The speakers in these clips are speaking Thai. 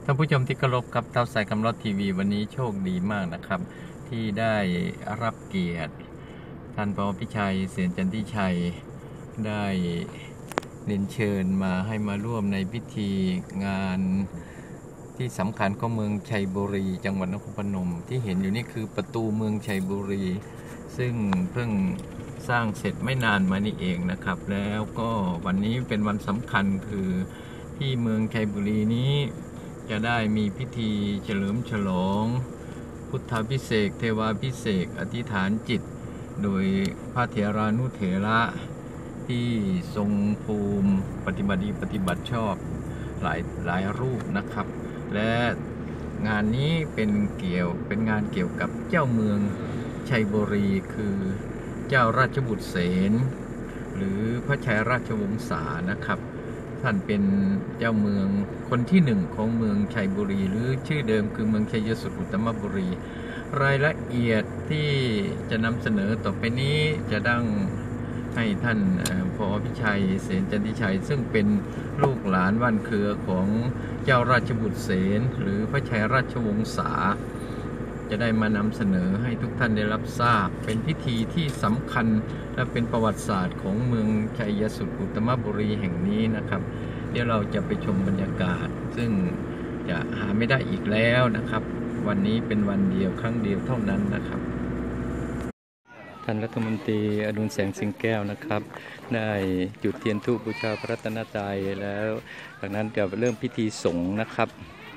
ท่านผู้ชมที่เคารพครับเท้าสายคำรถทีวีวันนี้โชคดีมากนะครับที่ได้รับเกียรติท่านผอ.พิชัยเสนจันทิชัยได้เรียนเชิญมาให้มาร่วมในพิธีงานที่สำคัญของเมืองชัยบุรีจังหวัดนครพนมที่เห็นอยู่นี่คือประตูเมืองชัยบุรีซึ่งเพิ่งสร้างเสร็จไม่นานมานี่เองนะครับแล้วก็วันนี้เป็นวันสำคัญคือที่เมืองชัยบุรีนี้จะได้มีพิธีเฉลิมฉลองพุทธาภิเษกเทวาภิเษกอธิษฐานจิตโดยพระเถรานุเถระที่ทรงภูมิปฏิบัติดีปฏิบัติชอบหลายรูปนะครับและงานนี้เป็นงานเกี่ยวกับเจ้าเมืองชัยบุรีคือเจ้าราชบุตรเสนหรือพระชัยราชวงศานะครับท่านเป็นเจ้าเมืองคนที่หนึ่งของเมืองชัยบุรีหรือชื่อเดิมคือเมืองชัยสุทอุตตมบุรีรายละเอียดที่จะนำเสนอต่อไปนี้จะดังให้ท่านผอ.พิชัยเสนจันทิชัยซึ่งเป็นลูกหลานบ้านเครือของเจ้าราชบุตรเสนหรือพระชัยราชวงศาจะได้มานำเสนอให้ทุกท่านได้รับทราบเป็นพิธีที่สำคัญและเป็นประวัติศาสตร์ของเมืองชัยสุทอุตตมบุรีแห่งนี้นะครับเดี๋ยวเราจะไปชมบรรยากาศซึ่งจะหาไม่ได้อีกแล้วนะครับวันนี้เป็นวันเดียวครั้งเดียวเท่านั้นนะครับท่านรัฐมนตรีอดุลแสงสิงแก้วนะครับได้จุดเทียนธูปบูชาพระรัตนตรัยแล้วจากนั้นจะเริ่มพิธีสงฆ์นะครับ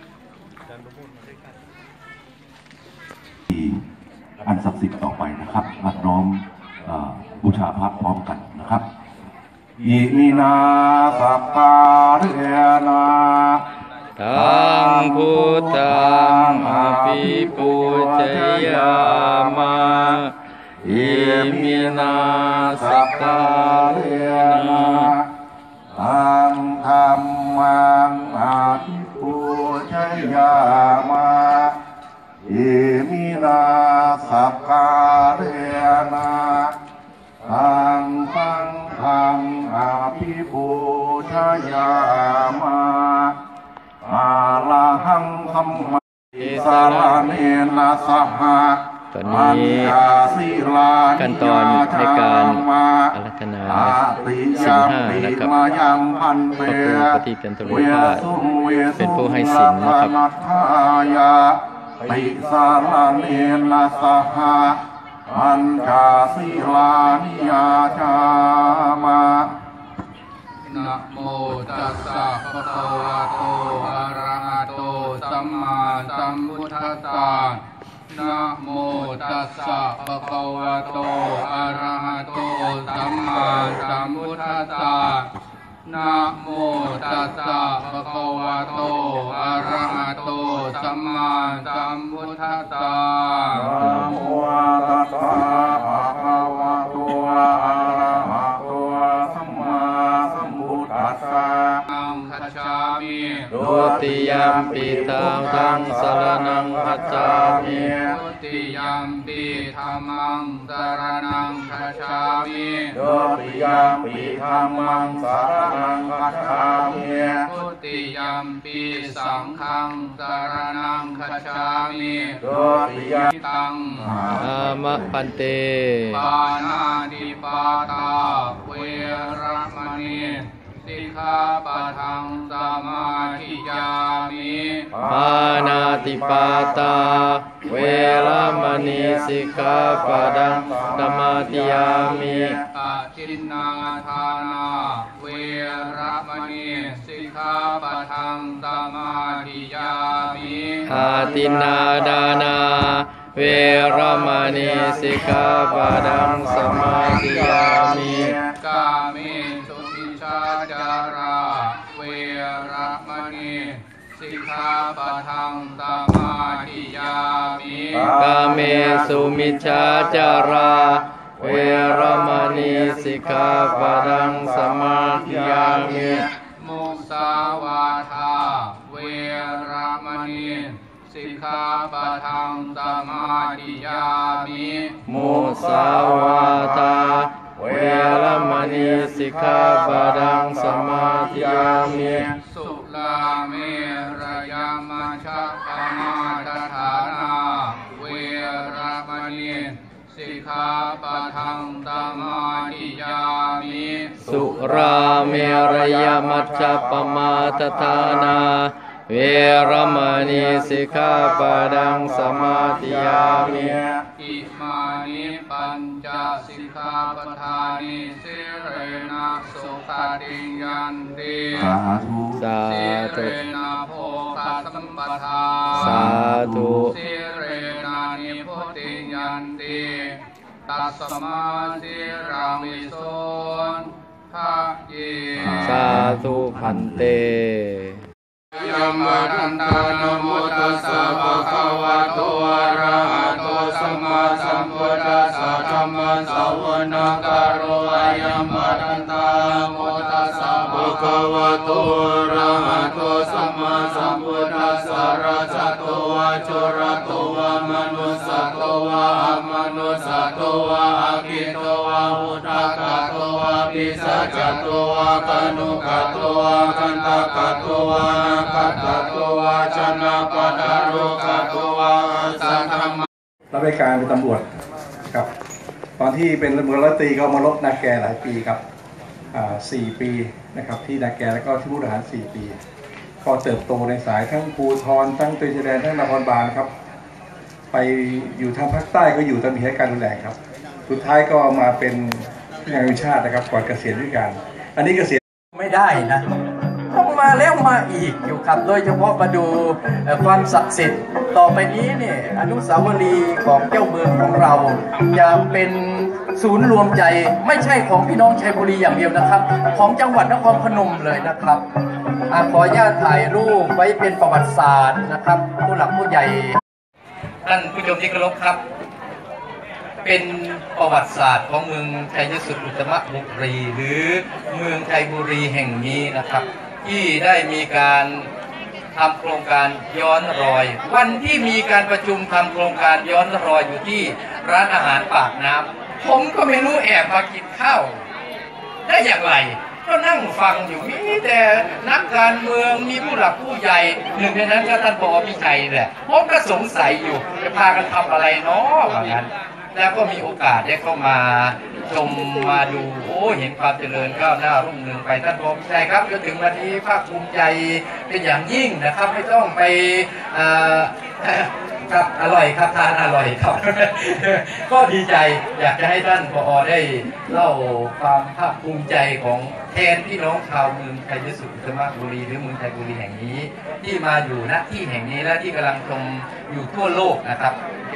อันศักดิ์สิทธิ์ต่อไปนะครับรับน้อมบูชาพระพร้อมกันนะครับอิมินาสัพพะเทนะตังพุทธังอภิปูชยามะอิมินาสัพพะเทนะตังธัมมังอภิปูชยามะอิมินาสัพพะเทนะตังสังฆังอภิปูชยามะอาระหังสัมมาสารเนนะสหะตอนนี้ขั้นตอนในการอาราธนาศีลห้านะครับพระครูปฏิจันทโรภาสเป็นผู้ให้ศีลนะครับติสารเนนะสหะอัญชาศีลานิยาจามะนะโมตัสสะภะคะวะโตอะระหะโตสัมมาสัมพุทธัสสะนะโมตัสสะภะคะวะโตอะระหะโตสัมมาสัมพุทธัสสะนะโมตัสสะภะคะวะโตอะระหะโตสัมมาสัมพุทธัสสะนะโมตัสสะภะคะวะโตอะระหะโตสัมมาสัมพุทธัสสะอังคัจฉามิดุติยัมปิธังสรณังคัจฉามิดุติยัมปิธัมมังสรณังคัจฉามิดุติยัมปิธัมมังสรณังคัจฉามิดุติยัมปิสังฆังสรณังคัจฉามิดุติยัมปิตังอามะปันเตปานาติปาตาเวรมณีสิกขาปะทังสมาธิยามิปานาติปาตาเวรมณีสิกขาปะทังสมาธิยามิอาทินนาทานาเวรมณีสิกขาปะทังสมาธิยามิอาทินนาดานาเวรมณีสิกขาปะทังสมาธิยามิกาเมสุมิชาจาราเวรมณีสิกขาปะทังสมาธิยามิกาเมสุมิจฉาจาราเวรมณีสิกขาปะทังสมาธิยามิมุสาวาทาเวรมณีสิกขาปะทังสมาธิยามิมุสาวาทาเวรมณีสิกขาปะทังสมาธิยามิสุราเมระยามัชฌะปมาทฐานาเวรมณีสิกขาปะทังสมาธิยามิสุราเมรยมัชฌัปปมาทฐานาเวรมณีสิกขาปะทังสมาธิยามิอิมานิปัญจสิกขาปทานิสิเรนะสุขติยันติสาธุสาสิเรธุนะโภคสัมปทาสาธุสิเรนะนิพุติยันติตัสมาสิรามิโสนภะเยสาธุพันเตยัมมาทันตานะโมตัสสะภะคะวะโตอะระหะโตสัมมาสัมพุทธัสสะธัมมัสสวนะกะโรอะยัมมาทันตานะโมตัสสะภะคะวะโตอะระหะโตสัมมาสัมพุทธัสสะราชโตวะโชระโตวะมนุสสะโตวะอะมนุสสะโตวะอะกิโตวะอุทากะโตวะปิสัจจโตวะกนุกะโตวะคันตะกะโตวะกัตตะโตวะชนะกะดารุกะโตวะสัทธมรับราชการเป็นตำรวจครับตอนที่เป็นตำรวจร้อยตรีก็มาลบนาแกหลายปีครับ4 ปีนะครับที่นาแกแล้วก็ที่มุกดาหาร4 ปีก็เติบโตในสายทั้งภูธรทั้งตรีชายแดนทั้งนครบาลครับไปอยู่ทางภาคใต้ก็อยู่ตามเหตุการณ์รุนแรงครับสุดท้ายก็มาเป็นงานวิชาตินะครับก่อนเกษียณด้วยกันอันนี้เกษียณไม่ได้นะต้องมาแล้วมาอีกอยู่ครับโดยเฉพาะมาดูความศักดิ์สิทธิ์ต่อไปนี้เนี่ยอนุสาวรีย์ของเจ้าเมืองของเราจะเป็นศูนย์รวมใจไม่ใช่ของพี่น้องชัยบุรีอย่างเดียวนะครับของจังหวัดนครพนมเลยนะครับขออนุญาตถ่ายรูปไว้เป็นประวัติศาสตร์นะครับผู้หลักผู้ใหญ่ท่านผู้ชมที่เคารพครับเป็นประวัติศาสตร์ของเมืองชัยสุทธิ์อุตตมบุรีหรือเมืองชัยบุรีแห่งนี้นะครับที่ได้มีการทำโครงการย้อนรอยวันที่มีการประชุมทำโครงการย้อนรอยอยู่ที่ร้านอาหารปากน้ำผมก็ไม่รู้แอบมากินข้าวได้อย่างไรก็นั่งฟังอยู่มีแต่นักการเมืองมีผู้หลักผู้ใหญ่หนึ่งในนั้นก็ท่านผอ.พิชัยแหละผมก็สงสัยอยู่จะพากันทำอะไรเนาะแบบนั้นแล้วก็มีโอกาสได้เข้ามาชมมาดูโอ้เห็นความเจริญก้าวหน้ารุ่งเรืองไปท่านผอ.พิชัยครับจนถึงวันนี้ภาคภูมิใจเป็นอย่างยิ่งนะครับไม่ต้องไปครับอร่อยครับทานอร่อยครับ ก็ดีใจอยากจะให้ท่านผอ.ได้เล่าความภาคภูมิใจของแทนพี่น้องชาวเมืองชัยสุทธิ์อุตตมบุรีหรือเมืองชัยบุรีแห่งนี้ที่มาอยู่ณที่แห่งนี้และที่กำลังชมอยู่ทั่วโลกนะครับ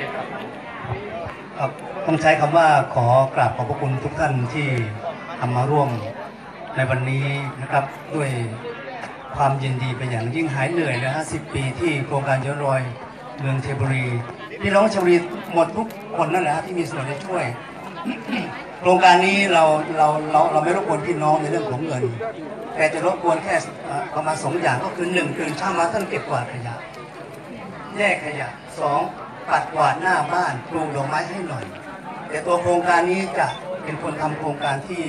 ต้องใช้คำว่าขอกราบขอบพระคุณทุกท่านที่ทำมาร่วมในวันนี้นะครับด้วยความยินดีเป็นอย่างยิ่งหายเหนื่อยนะ10 ปีที่โครงการย้อนรอยเมืองชัยบุรีพี่น้องชัยบุรีหมดทุกคนนั่นแหละที่มีส่วนได้ช่วย โครงการนี้เราไม่รบกวนพี่น้องในเรื่องของเงินแต่จะรบกวนแค่ประมาณ2 อย่างก็คือ1คือช่างมาท่านเก็บกวาดขยะแยกขยะ2ปัดกวาดหน้าบ้านปลูกดอกไม้ให้หน่อยแต่ตัวโครงการนี้จะเป็นคนทำโครงการที่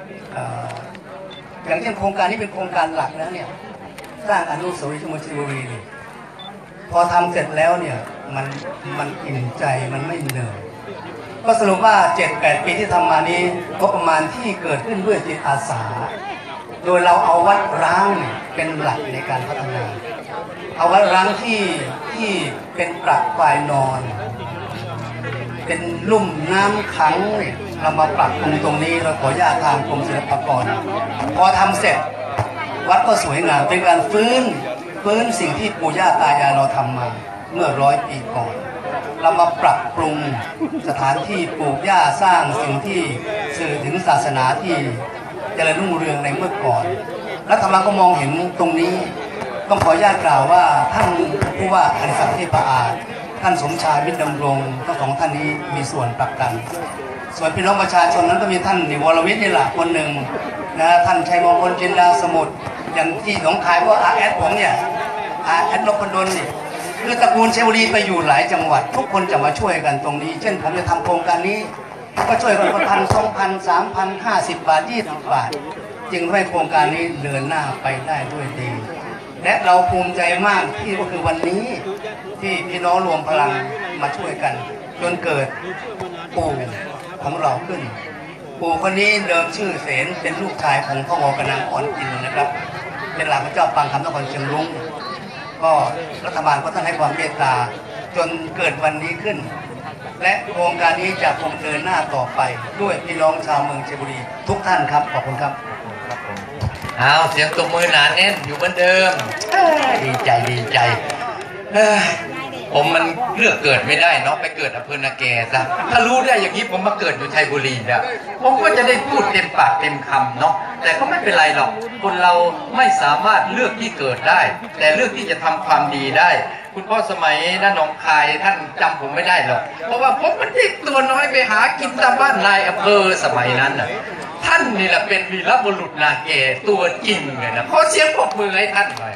อย่างเช่นโครงการนี้เป็นโครงการหลักแล้วเนี่ยสร้างอนุสาวรีย์เมืองชัยบุรีเนี่ยพอทำเสร็จแล้วเนี่ยมันอิ่มใจมันไม่เหนื่อยก็สรุปว่า 7-8 ปีที่ทำมานี้งบประมาณที่เกิดขึ้นด้วยจิตอาสาโดยเราเอาวัดร้างเป็นหลักในการพัฒนาเอาวัดร้างที่เป็นปรักปลายนอนเป็นลุ่มน้ำขังเรามาปรับปรุงตรงนี้เราขออนุญาตทางกรมศิลปากรพอทำเสร็จวัดก็สวยงามเป็นการฟื้นสิ่งที่ปู่ย่าตายายเราทำมาเมื่อ100 ปีก่อนเรามาปรับปรุงสถานที่ปลูกหญ้าสร้างสิ่งที่สื่อถึงศาสนาที่เจริญรุ่งเรืองในเมื่อก่อนรัฐบาลก็มองเห็นตรงนี้ต้องขออนุญาตกล่าวว่าท่านผู้ว่าอดิศักดิ์เทพอาจท่านสมชายมิตรดำรงทั้ง2 ท่านนี้มีส่วนผลักดันส่วนพี่น้องประชาชนนั้นก็มีท่านวรวิทย์นี่แหละคนหนึ่งนะท่านชัยมงคลจินดาสมุทรอย่างที่หนองคายก็อาแอดผมเนี่ยอาแอดนพดลนี่คือตระกูลชัยบุรีไปอยู่หลายจังหวัดทุกคนจะมาช่วยกันตรงนี้เช่นผมจะทำโครงการนี้ก็ช่วยกันคน1,000 2,000 3,000 50 บาท 20 บาทจึงให้โครงการนี้เดินหน้าไปได้ด้วยดีและเราภูมิใจมากที่ก็คือวันนี้ที่พี่น้องรวมพลังมาช่วยกันจนเกิดปู่ของเราขึ้นปู่คนนี้เดิมชื่อเสนเป็นลูกชายของพ่อวอกนางอ่อนอินนะครับเป็นหลานพระเจ้าปังคำนครเชียงรุ้งก็รัฐบาลก็ท่านให้ความเมตตาจนเกิดวันนี้ขึ้นและโครงการนี้จะคงเดินหน้าต่อไปด้วยพี่น้องชาวเมืองชัยบุรีทุกท่านครับขอบคุณครับเอาเสียงตบมือหนาแน่นอยู่เหมือนเดิมดีใจดีใจผมมันเลือกเกิดไม่ได้เนาะไปเกิดอำเภอนาแกซะถ้ารู้ได้อย่างนี้ผมมาเกิดอยู่ชัยบุรีนะผมก็จะได้พูดเต็มปากเต็มคำเนาะแต่ก็ไม่เป็นไรหรอกคนเราไม่สามารถเลือกที่เกิดได้แต่เลือกที่จะทำความดีได้คุณพ่อสมัยน้าหนองคายท่านจำผมไม่ได้หรอกเพราะว่าผมมันเด็กตัวน้อยไปหากินตามบ้านนายอำเภอสมัยนั้นน่ะท่านนี่แหละเป็นวีรบุรุษนาแกตัวจริงเลยนะขอเสียงปรบมือให้ท่านหน่อย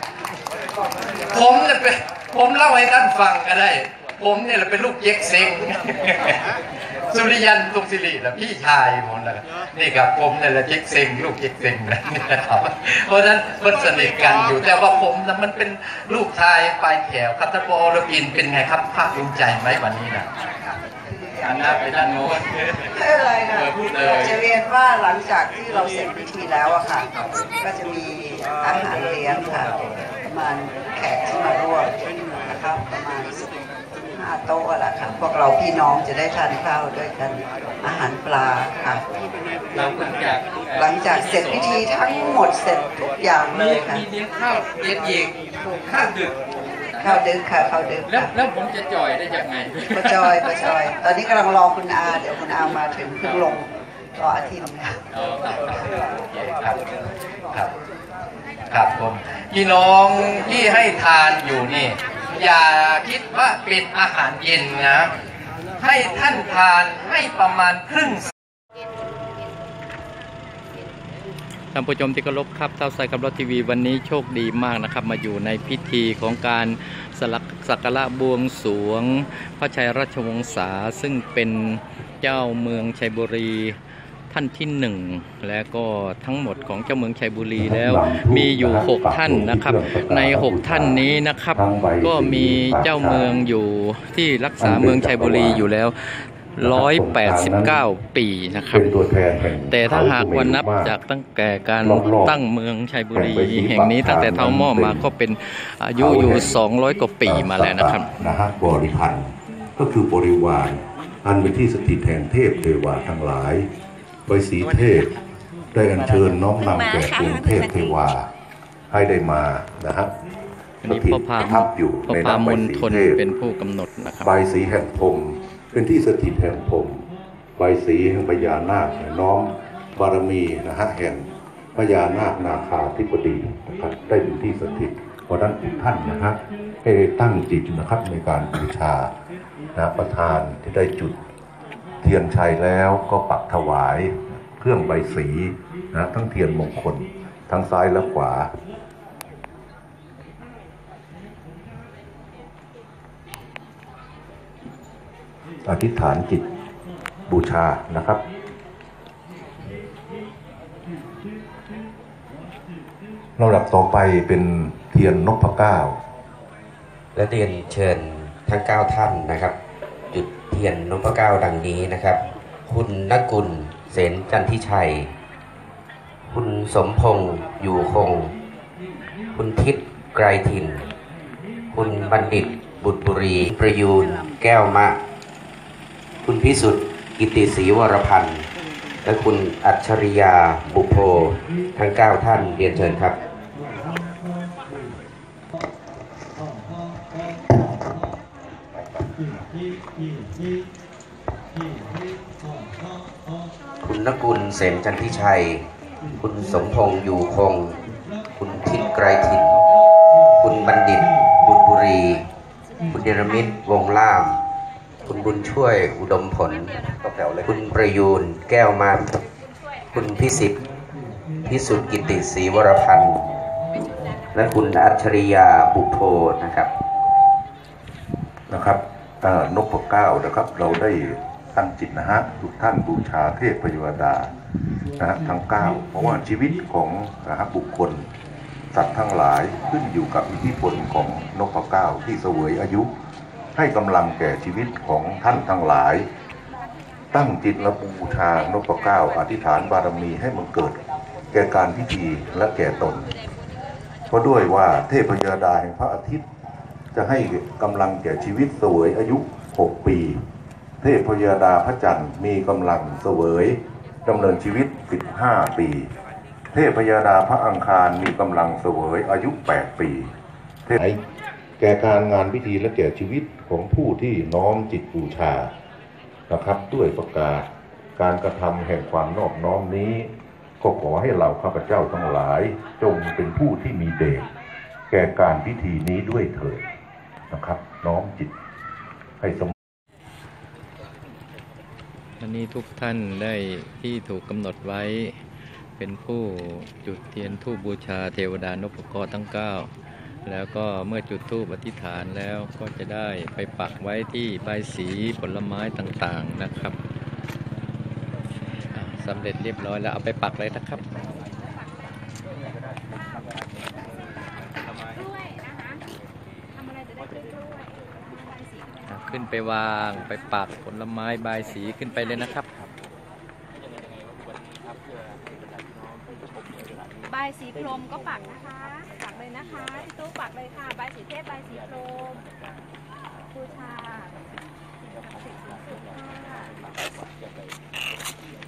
ผมเล่าให้ท่านฟังก็ได้ผมเนี่ยเป็นลูกเจ๊กเซ็งสุริยันตุงศิรินะพี่ชายผมนะนี่ครับผมเนี่ยแหละเจ๊กเซ็งลูกเจ๊กเซ็งนะครับเพราะฉะนั้นมันสนิทกันอยู่แต่ว่าผมนะมันเป็นลูกชายปลายแถวครับท่านปอลกินเป็นไงครับภาคภูมิใจไหมวันนี้นะอันนั้นไปด้านโน้นไม่เป็นไรค่ะจะเรียนว่าหลังจากที่เราเสร็จพิธีแล้วอะค่ะก็จะมีอาหารเลี้ยงค่ะประมาณแขกที่มาร่วมนะครับประมาณ15 โต๊ะแหละค่ะพวกเราพี่น้องจะได้ทานข้าวด้วยกันอาหารปลาค่ะหลังจากเสร็จพิธีทั้งหมดเสร็จทุกอย่างเลยค่ะมีเลี้ยงข้าวเลี้ยงเองข้าวดึกค่ะข้าวดึกแล้วผมจะจ่อยได้ยังไงประจอยตอนนี้กำลังรอคุณอาเดี๋ยวคุณอามาถึงเพิ่งลงรออาทิตย์ค่ะครับผมพี่น้องที่ให้ทานอยู่นี่อย่าคิดว่าเป็นอาหารเย็นนะให้ท่านทานให้ประมาณครึ่งท่านผู้ชมที่เคารพครับเต้าไซกับรถทีวีวันนี้โชคดีมากนะครับมาอยู่ในพิธีของการสักการะบวงสรวงพระชัยราชวงศาซึ่งเป็นเจ้าเมืองชัยบุรีท่านที่1และก็ทั้งหมดของเจ้าเมืองชัยบุรีแล้วมีอยู่6ท่านนะครับใน6ท่านนี้นะครับก็มีเจ้าเมืองอยู่ที่รักษาเมืองชัยบุรีอยู่แล้ว189 ปีนะครับแต่ถ้าหากวันนับจากตั้งแต่การตั้งเมืองชัยบุรีแห่งนี้ตั้งแต่เท้าหม้อมาก็เป็นอายุอยู่200 กว่าปีมาแล้วนะครับบริพันธ์ก็คือบริวารอันเป็นที่สถิตแห่งเทพเทวาทั้งหลายใบสีเทพได้อัญเชิญน้อมนำแก่กรุงเทพเทวาให้ได้มานะครับสถิตทับอยู่ในน้ำใบสีเทพเป็นผู้กำหนดนะครับใบสีแห่งพรหมเป็นที่สถิตแห่งพรหมใบสีแห่งพญานาคน้อมบารมีนะฮะแห่งพญานาคนาคาธิปดีนะครับได้เป็นที่สถิตเพราะนั้นทุกท่านนะฮะให้ตั้งจิตนะครับในการบูชานะประธานที่ได้จุดเทียนชัยแล้วก็ปักถวายเครื่องใบสีนะทั้งเทียนมงคลทั้งซ้ายและขวาอธิษฐานจิตบูชานะครับลำดับต่อไปเป็นเทียนนพเก้าและเรียนเชิญทั้ง9ท่านนะครับจุดเทียนนพเก้าดังนี้นะครับคุณนกุลเสนจันทิชัยคุณสมพงษ์อยู่คงคุณทิศไกรถิ่นคุณบัณฑิตบุตรบุรีประยูนแก้วมะคุณพิสุทธิ์กิติศรีวรพันธ์และคุณอัจฉริยาบุพโพทั้ง9ท่านเรียนเชิญครับคุณนกุลเสนจันทิชัยคุณสมพงษ์อยู่คงคุณทิศไกรถิ่นคุณบัณฑิตบุตรบุรีคุณเนรมิตวงล่ามคุณบุญช่วยอุดมผลคุณประยูนแก้วมาคุณพิสิทธิ์พิสุทธิ์กิติศรีวรพันธ์และคุณอัจฉริยาบุพโพนะครับนพเก้านะครับเราได้ตั้งจิตนะฮะทุกท่านบูชาเทพเทวดานะฮะทั้ง9เพราะว่าชีวิตของนะฮะบุคคลสัตว์ทั้งหลายขึ้นอยู่กับอิทธิพลของนพเก้าที่เสวยอายุให้กำลังแก่ชีวิตของท่านทั้งหลายตั้งจิตและบูชานพเก้าอธิษฐานบารมีให้มันเกิดแก่การพิธีและแก่ตนเพราะด้วยว่าเทพยดาแห่งพระอาทิตย์จะให้กำลังแก่ชีวิตเสวยอายุ6 ปีเทพยดาพระจันทร์มีกำลังเสวยดำเนินชีวิต15 ปีเทพยดาพระอังคารมีกำลังเสวยอายุ8 ปีแก่การงานพิธีและแก่ชีวิตของผู้ที่น้อมจิตบูชานะครับด้วยประกาศการกระทำแห่งความนอบน้อมนี้ก็ขอให้เราข้าพเจ้าทั้งหลายจงเป็นผู้ที่มีเดชแก่การพิธีนี้ด้วยเถิดนะครับน้อมจิตให้สมอันนี้ทุกท่านได้ที่ถูกกำหนดไว้เป็นผู้จุดเทียนธูปบูชาเทวดานพเคราะห์ทั้ง 9แล้วก็เมื่อจุดธูปอธิษฐานแล้วก็จะได้ไปปักไว้ที่ใบสีผลไม้ต่างๆนะครับสำเร็จเรียบร้อยแล้วเอาไปปักเลยนะครับขึ้นไปวางไปปักผลไม้ใบสีขึ้นไปเลยนะครับใบสีพรมก็ปักนะคะปักเลยนะคะที่ตู้ปักเลยค่ะใบสีเทพใบสีพรมบูชา